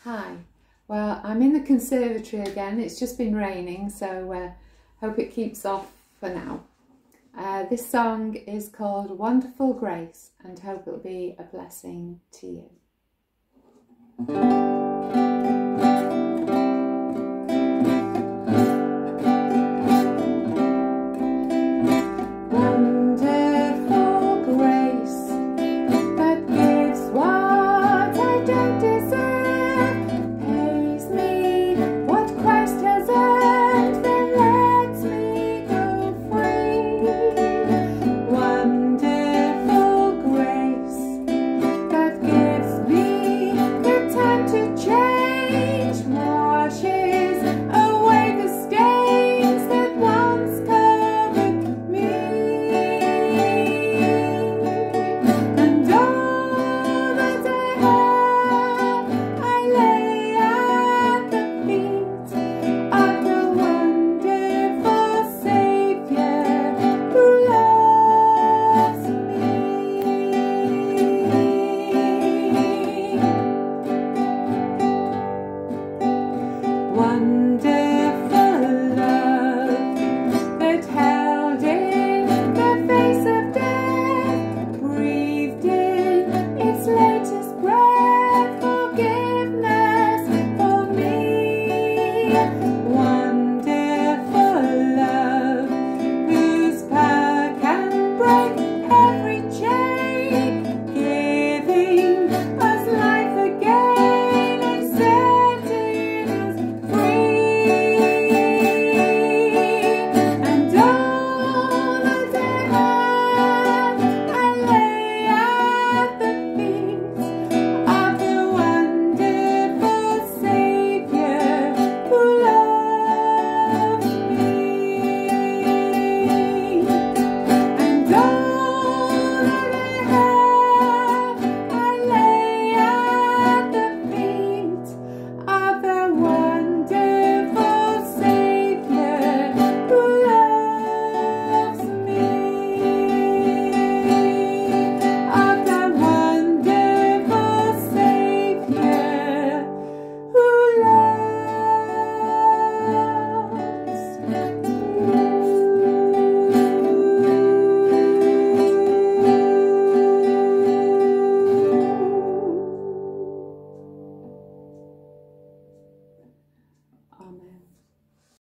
Hi, well I'm in the conservatory again. It's just been raining, so hope it keeps off for now. This song is called Wonderful Grace and hope it'll be a blessing to you.